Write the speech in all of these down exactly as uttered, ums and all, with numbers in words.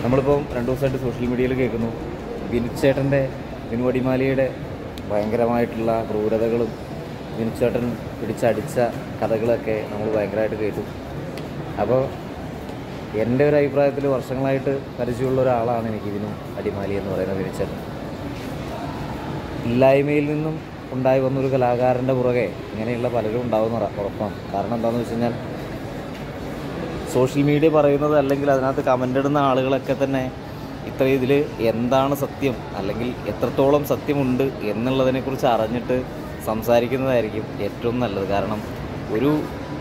നമ്മളിപ്പം രണ്ട് ദിവസമായിട്ട് സോഷ്യൽ മീഡിയയിൽ കേൾക്കുന്നു ബിനുചേട്ടൻ്റെ ബിനു അടിമാലിയുടെ ഭയങ്കരമായിട്ടുള്ള ക്രൂരതകളും ബിനുചേട്ടൻ പിടിച്ചടിച്ച കഥകളൊക്കെ നമ്മൾ ഭയങ്കരമായിട്ട് കേട്ടു. അപ്പോൾ എൻ്റെ ഒരു അഭിപ്രായത്തിൽ വർഷങ്ങളായിട്ട് പരിചയമുള്ള ഒരാളാണ് എനിക്ക് ബിനു അടിമാലി എന്ന് പറയുന്ന ബിനുചേട്ടൻ. ഇല്ലായ്മയിൽ നിന്നും ഉണ്ടായി വന്നൊരു കലാകാരൻ്റെ പുറകെ ഇങ്ങനെയുള്ള പലരും ഉണ്ടാവുന്ന ഉറപ്പാണ്. കാരണം എന്താണെന്ന് വെച്ച് കഴിഞ്ഞാൽ സോഷ്യൽ മീഡിയ പറയുന്നത് അല്ലെങ്കിൽ അതിനകത്ത് കമൻ്റ് ഇടുന്ന ആളുകളൊക്കെ തന്നെ ഇത്ര ഇതിൽ എന്താണ് സത്യം അല്ലെങ്കിൽ എത്രത്തോളം സത്യമുണ്ട് എന്നുള്ളതിനെക്കുറിച്ച് അറിഞ്ഞിട്ട് സംസാരിക്കുന്നതായിരിക്കും ഏറ്റവും നല്ലത്. കാരണം ഒരു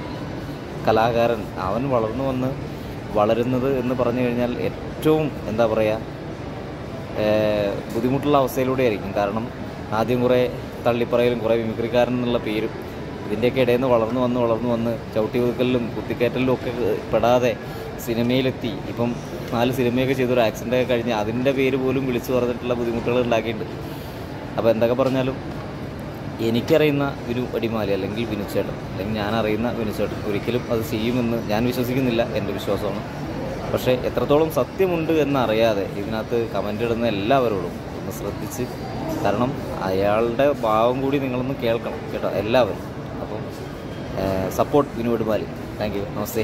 കലാകാരൻ അവൻ വളർന്നു വന്ന് വളരുന്നത് എന്ന് പറഞ്ഞു കഴിഞ്ഞാൽ ഏറ്റവും എന്താ പറയുക ബുദ്ധിമുട്ടുള്ള അവസ്ഥയിലൂടെ ആയിരിക്കും. കാരണം ആദ്യം കുറേ തള്ളിപ്പറയലും കുറേ മിമിക്രിക്കാരൻ എന്നുള്ള പേരും ഇതിൻ്റെയൊക്കെ ഇടയിൽ നിന്ന് വളർന്നു വന്ന് വളർന്നു വന്ന് ചവിട്ടി ഒതുക്കലിലും കുത്തിക്കയറ്റലിലും ഒക്കെ പെടാതെ സിനിമയിലെത്തി. ഇപ്പം നാല് സിനിമയൊക്കെ ചെയ്തൊരു ആക്സിഡൻ്റൊക്കെ കഴിഞ്ഞ് അതിൻ്റെ പേര് പോലും വിളിച്ചു പറഞ്ഞിട്ടുള്ള ബുദ്ധിമുട്ടുകൾ ഉണ്ടാക്കിയിട്ടുണ്ട്. അപ്പോൾ എന്തൊക്കെ പറഞ്ഞാലും എനിക്കറിയുന്ന ബിനു അടിമാലി അല്ലെങ്കിൽ ബിനുചേട്ടൻ അല്ലെങ്കിൽ ഞാൻ അറിയുന്ന ബിനുചേട്ടൻ ഒരിക്കലും അത് ചെയ്യുമെന്ന് ഞാൻ വിശ്വസിക്കുന്നില്ല, എൻ്റെ വിശ്വാസമാണ്. പക്ഷേ എത്രത്തോളം സത്യമുണ്ട് എന്നറിയാതെ ഇതിനകത്ത് കമൻ്റ് ഇടുന്ന എല്ലാവരോടും ഒന്ന് ശ്രദ്ധിച്ച്, കാരണം അയാളുടെ ഭാവം കൂടി നിങ്ങളൊന്ന് കേൾക്കണം കേട്ടോ എല്ലാവരും. അപ്പം support Binu Adimali. Thank you, നമസ്തേ.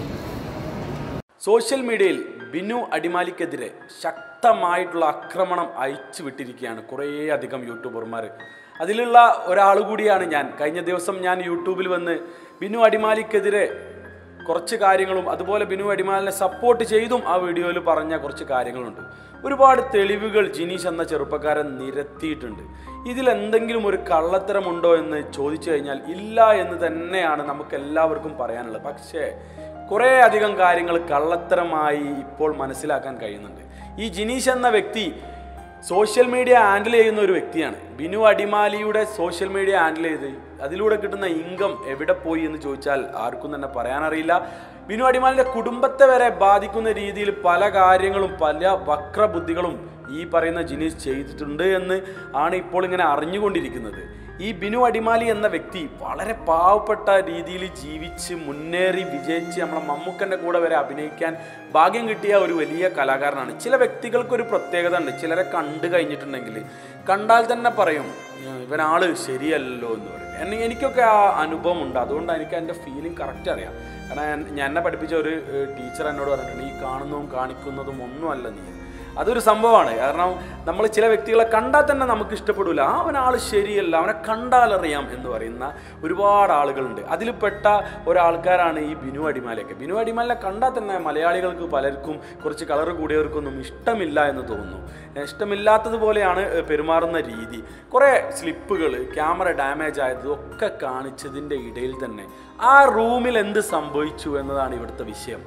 സോഷ്യൽ മീഡിയയിൽ ബിനു അടിമാലിക്കെതിരെ ശക്തമായിട്ടുള്ള ആക്രമണം അയച്ചു വിട്ടിരിക്കുകയാണ് കുറേ അധികം യൂട്യൂബർമാർ. അതിലുള്ള ഒരാൾ കൂടിയാണ് ഞാൻ. കഴിഞ്ഞ ദിവസം ഞാൻ യൂട്യൂബിൽ വന്ന് ബിനു അടിമാലിക്കെതിരെ കുറച്ച് കാര്യങ്ങളും അതുപോലെ ബിനു അടിമാലിനെ സപ്പോർട്ട് ചെയ്തും ആ വീഡിയോയിൽ പറഞ്ഞ കുറച്ച് കാര്യങ്ങളുണ്ട്. ഒരുപാട് തെളിവുകൾ ജിനീഷ് എന്ന ചെറുപ്പക്കാരൻ നിരത്തിയിട്ടുണ്ട്. ഇതിലെന്തെങ്കിലും ഒരു കള്ളത്തരമുണ്ടോ എന്ന് ചോദിച്ചു കഴിഞ്ഞാൽ ഇല്ല എന്ന് തന്നെയാണ് നമുക്ക് എല്ലാവർക്കും പറയാനുള്ളത്. പക്ഷേ കുറേ അധികം കാര്യങ്ങൾ കള്ളത്തരമായി ഇപ്പോൾ മനസ്സിലാക്കാൻ കഴിയുന്നുണ്ട്. ഈ ജിനീഷ് എന്ന വ്യക്തി സോഷ്യൽ മീഡിയ ഹാൻഡിൽ ചെയ്യുന്ന ഒരു വ്യക്തിയാണ്. ബിനു അടിമാലിയുടെ സോഷ്യൽ മീഡിയ ഹാൻഡിൽ ചെയ്ത് അതിലൂടെ കിട്ടുന്ന ഇൻകം എവിടെ പോയി എന്ന് ചോദിച്ചാൽ ആർക്കും തന്നെ പറയാനറിയില്ല. ബിനു അടിമാലിൻ്റെ കുടുംബത്തെ വരെ ബാധിക്കുന്ന രീതിയിൽ പല കാര്യങ്ങളും പല വക്രബുദ്ധികളും ഈ പറയുന്ന ജിനീഷ് ചെയ്തിട്ടുണ്ട് എന്ന് ആണ് ഇപ്പോൾ ഇങ്ങനെ അറിഞ്ഞുകൊണ്ടിരിക്കുന്നത്. ഈ ബിനു അടിമാലി എന്ന വ്യക്തി വളരെ പാവപ്പെട്ട രീതിയിൽ ജീവിച്ച് മുന്നേറി വിജയിച്ച് നമ്മളെ മമ്മൂക്കൻ്റെ കൂടെ വരെ അഭിനയിക്കാൻ ഭാഗ്യം കിട്ടിയ ഒരു വലിയ കലാകാരനാണ്. ചില വ്യക്തികൾക്കൊരു പ്രത്യേകത ഉണ്ട്. ചിലരെ കണ്ടു കഴിഞ്ഞിട്ടുണ്ടെങ്കിൽ കണ്ടാൽ തന്നെ പറയും ഇവനാള് ശരിയല്ലോ എന്ന് പറയും. എന്നെ എനിക്കൊക്കെ ആ അനുഭവം ഉണ്ട്. അതുകൊണ്ട് എനിക്ക് എൻ്റെ ഫീലിംഗ് കറക്റ്റ് അറിയാം. കാരണം ഞാൻ എന്നെ പഠിപ്പിച്ച ഒരു ടീച്ചർ എന്നോട് പറഞ്ഞിട്ടുണ്ട്, ഈ കാണുന്നതും കാണിക്കുന്നതും ഒന്നുമല്ല നീ. അതൊരു സംഭവമാണ്. കാരണം നമ്മൾ ചില വ്യക്തികളെ കണ്ടാൽ തന്നെ നമുക്ക് ഇഷ്ടപ്പെടില്ല. ആ അവനാൾ ശരിയല്ല, അവനെ കണ്ടാലറിയാം എന്ന് പറയുന്ന ഒരുപാട് ആളുകളുണ്ട്. അതിൽപ്പെട്ട ഒരാൾക്കാരാണ് ഈ ബിനു അടിമാലിയൊക്കെ. ബിനു അടിമാലിനെ കണ്ടാൽ തന്നെ മലയാളികൾക്ക് പലർക്കും കുറച്ച് കളർ കൂടിയവർക്കൊന്നും ഇഷ്ടമില്ല എന്ന് തോന്നുന്നു. ഇഷ്ടമില്ലാത്തതുപോലെയാണ് പെരുമാറുന്ന രീതി. കുറേ സ്ലിപ്പുകൾ, ക്യാമറ ഡാമേജ് ആയതൊക്കെ കാണിച്ചതിൻ്റെ ഇടയിൽ തന്നെ ആ റൂമിൽ എന്ത് സംഭവിച്ചു എന്നതാണ് ഇവിടുത്തെ വിഷയം.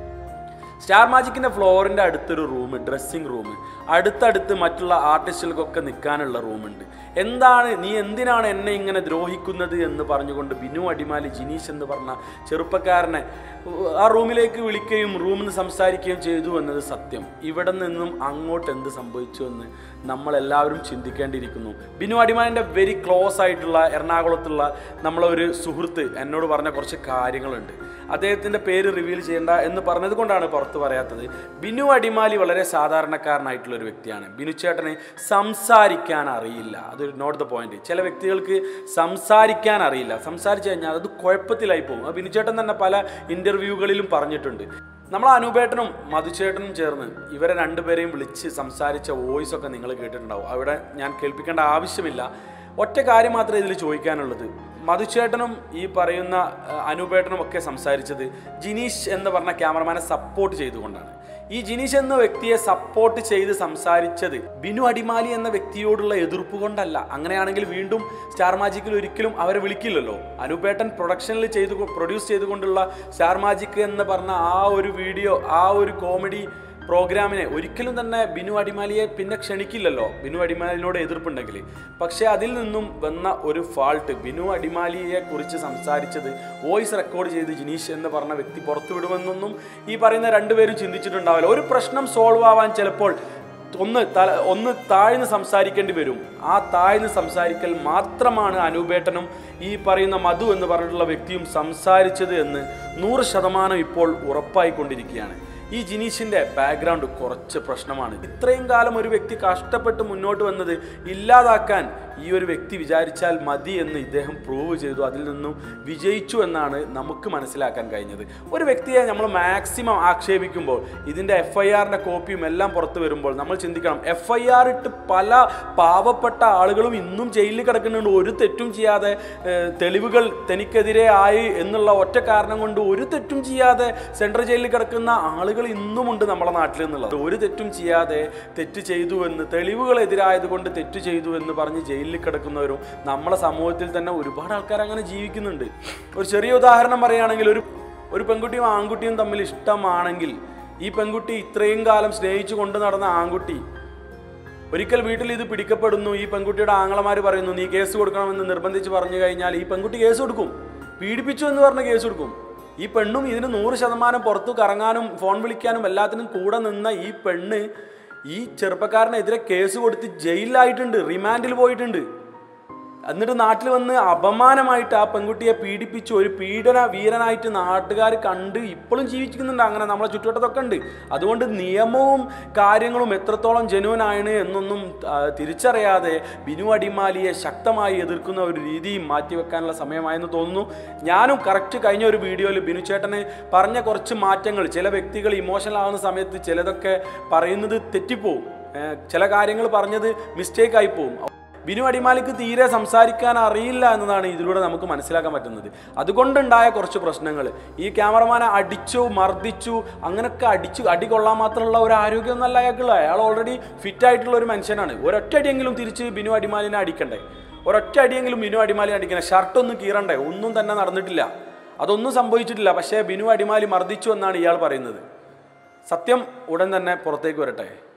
സ്റ്റാർ മാജിക്കിൻ്റെ ഫ്ലോറിൻ്റെ അടുത്തൊരു റൂം, ഡ്രസ്സിങ് റൂം, അടുത്തടുത്ത് മറ്റുള്ള ആർട്ടിസ്റ്റുകൾക്കൊക്കെ നിൽക്കാനുള്ള റൂമുണ്ട്. എന്താണ് നീ എന്തിനാണ് എന്നെ ഇങ്ങനെ ദ്രോഹിക്കുന്നത് എന്ന് പറഞ്ഞുകൊണ്ട് ബിനു അടിമാലി ജിനീഷ് എന്ന് പറഞ്ഞ ചെറുപ്പക്കാരനെ ആ റൂമിലേക്ക് വിളിക്കുകയും റൂമിൽ നിന്ന് സംസാരിക്കുകയും ചെയ്തു എന്നത് സത്യം. ഇവിടെ നിന്നും അങ്ങോട്ട് എന്ത് സംഭവിച്ചു എന്ന് നമ്മളെല്ലാവരും ചിന്തിക്കേണ്ടിയിരിക്കുന്നു. ബിനു അടിമാലിൻ്റെ വെരി ക്ലോസ് ആയിട്ടുള്ള എറണാകുളത്തുള്ള നമ്മളെ ഒരു സുഹൃത്ത് എന്നോട് പറഞ്ഞ കുറച്ച് കാര്യങ്ങളുണ്ട്. അദ്ദേഹത്തിൻ്റെ പേര് റിവീൽ ചെയ്യേണ്ട എന്ന് പറഞ്ഞത് കൊണ്ടാണ് പുറത്ത് പറയാത്തത്. ബിനു അടിമാലി വളരെ സാധാരണക്കാരനായിട്ടുള്ള ഒരു വ്യക്തിയാണ്. ബിനു ചേട്ടന് സംസാരിക്കാൻ അറിയില്ല. അത് നോട്ട് ദ പോയിന്റ്. ചില വ്യക്തികൾക്ക് സംസാരിക്കാൻ അറിയില്ല. സംസാരിച്ചു കഴിഞ്ഞാൽ അത് കുഴപ്പത്തിലായി പോകും. ബിനു ചേട്ടൻ തന്നെ പല ഇൻ്റർവ്യൂകളിലും പറഞ്ഞിട്ടുണ്ട്. നമ്മൾ അനൂപേട്ടനും മധുചേട്ടനും ചേർന്ന് ഇവരെ രണ്ടുപേരെയും വിളിച്ച് സംസാരിച്ച വോയിസ് ഒക്കെ നിങ്ങൾ കേട്ടിട്ടുണ്ടാവും. അവിടെ ഞാൻ കേൾപ്പിക്കേണ്ട ആവശ്യമില്ല. ഒറ്റ കാര്യം മാത്രമേ ഇതിൽ ചോദിക്കാനുള്ളത്. മധുചേട്ടനും ഈ പറയുന്ന അനൂപേട്ടനും ഒക്കെ സംസാരിച്ചത് ജിനീഷ് എന്ന് പറഞ്ഞ ക്യാമറമാനെ സപ്പോർട്ട് ചെയ്തുകൊണ്ടാണ്. ഈ ജിനീഷ് എന്ന വ്യക്തിയെ സപ്പോർട്ട് ചെയ്ത് സംസാരിച്ചത് ബിനു അടിമാലി എന്ന വ്യക്തിയോടുള്ള എതിർപ്പ് കൊണ്ടല്ല. അങ്ങനെയാണെങ്കിൽ വീണ്ടും സ്റ്റാർ മാജിക്കിൽ ഒരിക്കലും അവരെ വിളിക്കില്ലല്ലോ. അനൂപേട്ടൻ പ്രൊഡക്ഷനിൽ ചെയ്തു പ്രൊഡ്യൂസ് ചെയ്തുകൊണ്ടുള്ള സ്റ്റാർ മാജിക് എന്ന് പറഞ്ഞ ആ ഒരു വീഡിയോ, ആ ഒരു കോമഡി പ്രോഗ്രാമിനെ ഒരിക്കലും തന്നെ ബിനു അടിമാലിയെ പിന്നെ ക്ഷണിക്കില്ലല്ലോ, ബിനു അടിമാലിനോട് എതിർപ്പുണ്ടെങ്കിൽ. പക്ഷേ അതിൽ നിന്നും വന്ന ഒരു ഫാൾട്ട്, ബിനു അടിമാലിയെ കുറിച്ച് സംസാരിച്ചത് വോയിസ് റെക്കോർഡ് ചെയ്ത് ജിനീഷ് എന്ന് പറഞ്ഞ വ്യക്തി പുറത്തുവിടുമെന്നൊന്നും ഈ പറയുന്ന രണ്ടുപേരും ചിന്തിച്ചിട്ടുണ്ടാവില്ല. ഒരു പ്രശ്നം സോൾവ് ആവാൻ ചിലപ്പോൾ ഒന്ന് തല ഒന്ന് താഴ്ന്ന് സംസാരിക്കേണ്ടി വരും. ആ താഴ്ന്ന് സംസാരിക്കൽ മാത്രമാണ് അനൂപേട്ടനും ഈ പറയുന്ന മധു എന്ന് പറഞ്ഞിട്ടുള്ള വ്യക്തിയും സംസാരിച്ചത് എന്ന് നൂറ് ശതമാനം ഇപ്പോൾ ഉറപ്പായിക്കൊണ്ടിരിക്കുകയാണ്. ഈ ജിനീഷിൻ്റെ ബാക്ക്ഗ്രൗണ്ട് കുറച്ച് പ്രശ്നമാണ്. ഇത്രയും കാലം ഒരു വ്യക്തി കഷ്ടപ്പെട്ട് മുന്നോട്ട് വന്നത് ഇല്ലാതാക്കാൻ ഈ ഒരു വ്യക്തി വിചാരിച്ചാൽ മതി എന്ന് ഇദ്ദേഹം പ്രൂവ് ചെയ്തു. അതിൽ നിന്നും വിജയിച്ചു എന്നാണ് നമുക്ക് മനസ്സിലാക്കാൻ കഴിഞ്ഞത്. ഒരു വ്യക്തിയെ നമ്മൾ മാക്സിമം ആക്ഷേപിക്കുമ്പോൾ ഇതിൻ്റെ എഫ് ഐ ആറിൻ്റെ കോപ്പിയും എല്ലാം പുറത്ത് വരുമ്പോൾ നമ്മൾ ചിന്തിക്കണം, എഫ് ഐ ആർ ഇട്ട് പല പാവപ്പെട്ട ആളുകളും ഇന്നും ജയിലിൽ കിടക്കുന്നുണ്ട്. ഒരു തെറ്റും ചെയ്യാതെ തെളിവുകൾ തനിക്കെതിരെ ആയി എന്നുള്ള ഒറ്റ കാരണം കൊണ്ട് ഒരു തെറ്റും ചെയ്യാതെ സെൻട്രൽ ജയിലിൽ കിടക്കുന്ന ആളുകൾ ഇന്നുമുണ്ട് നമ്മുടെ നാട്ടിൽ എന്നുള്ളത്. ഒരു തെറ്റും ചെയ്യാതെ തെറ്റ് ചെയ്തു എന്ന്, തെളിവുകൾ എതിരായത് കൊണ്ട് തെറ്റ് ചെയ്തു എന്ന് പറഞ്ഞ് ജയിലിൽ കിടക്കുന്നവരും നമ്മുടെ സമൂഹത്തിൽ തന്നെ ഒരുപാട് ആൾക്കാർ അങ്ങനെ ജീവിക്കുന്നുണ്ട്. ഒരു ചെറിയ ഉദാഹരണം പറയുകയാണെങ്കിൽ, ഒരു ഒരു പെൺകുട്ടിയും ആൺകുട്ടിയും തമ്മിൽ ഇഷ്ടമാണെങ്കിൽ ഈ പെൺകുട്ടി ഇത്രയും കാലം സ്നേഹിച്ചു കൊണ്ട് നടന്ന ആൺകുട്ടി ഒരിക്കൽ വീട്ടിൽ ഇത് പിടിക്കപ്പെടുന്നു. ഈ പെൺകുട്ടിയുടെ ആങ്ങളമാർ പറയുന്നു നീ കേസ് കൊടുക്കണമെന്ന് നിർബന്ധിച്ച് പറഞ്ഞു കഴിഞ്ഞാൽ ഈ പെൺകുട്ടി കേസ് കൊടുക്കും. പീഡിപ്പിച്ചു എന്ന് പറഞ്ഞ കേസ് കൊടുക്കും. ഈ പെണ്ണും ഇതിന് നൂറ് ശതമാനം പുറത്തു കറങ്ങാനും ഫോൺ വിളിക്കാനും എല്ലാത്തിനും കൂടെ നിന്ന ഈ പെണ്ണ് ഈ ചെറുപ്പക്കാരനെതിരെ കേസ് കൊടുത്ത് ജയിലിലായിട്ടുണ്ട്, റിമാൻഡിൽ പോയിട്ടുണ്ട്. എന്നിട്ട് നാട്ടിൽ വന്ന് അപമാനമായിട്ട് ആ പെൺകുട്ടിയെ പീഡിപ്പിച്ചു ഒരു പീഡന വീരനായിട്ട് നാട്ടുകാർ കണ്ട് ഇപ്പോഴും ജീവിക്കുന്നുണ്ട്. അങ്ങനെ നമ്മളെ ചുറ്റുവട്ടത്തൊക്കെ ഉണ്ട്. അതുകൊണ്ട് നിയമവും കാര്യങ്ങളും എത്രത്തോളം ജെന്യുവനാണ് എന്നൊന്നും തിരിച്ചറിയാതെ ബിനു അടിമാലിയെ ശക്തമായി എതിർക്കുന്ന ഒരു രീതിയും മാറ്റിവെക്കാനുള്ള സമയമായെന്ന് തോന്നുന്നു. ഞാനും കറക്റ്റ് കഴിഞ്ഞ ഒരു വീഡിയോയിൽ ബിനു ചേട്ടന് പറഞ്ഞ കുറച്ച് മാറ്റങ്ങൾ, ചില വ്യക്തികൾ ഇമോഷണൽ ആവുന്ന സമയത്ത് ചിലതൊക്കെ പറയുന്നത് തെറ്റിപ്പോവും, ചില കാര്യങ്ങൾ പറഞ്ഞത് മിസ്റ്റേക്ക് ആയി പോവും. ബിനു അടിമാലിക്ക് തീരെ സംസാരിക്കാൻ അറിയില്ല എന്നതാണ് ഇതിലൂടെ നമുക്ക് മനസ്സിലാക്കാൻ പറ്റുന്നത്. അതുകൊണ്ടുണ്ടായ കുറച്ച് പ്രശ്നങ്ങൾ, ഈ ക്യാമറമാനെ അടിച്ചു മർദ്ദിച്ചു അങ്ങനെയൊക്കെ അടിച്ചു അടി കൊള്ളാൻ മാത്രമുള്ള ഒരു ആരോഗ്യമൊന്നല്ല അയാൾക്കുള്ള. അയാൾ ഓൾറെഡി ഫിറ്റ് ആയിട്ടുള്ള ഒരു മനുഷ്യനാണ്. ഒരൊറ്റ അടിയെങ്കിലും തിരിച്ച് ബിനു അടിമാലിനെ അടിക്കണ്ടേ, ഒരൊറ്റ അടിയെങ്കിലും ബിനു അടിമാലിനെ അടിക്കണ്ടേ, ഷർട്ടൊന്നും കീറണ്ടേ, ഒന്നും തന്നെ നടന്നിട്ടില്ല, അതൊന്നും സംഭവിച്ചിട്ടില്ല. പക്ഷേ ബിനു അടിമാലി മർദ്ദിച്ചു എന്നാണ് ഇയാൾ പറയുന്നത്. സത്യം ഉടൻ തന്നെ പുറത്തേക്ക് വരട്ടെ.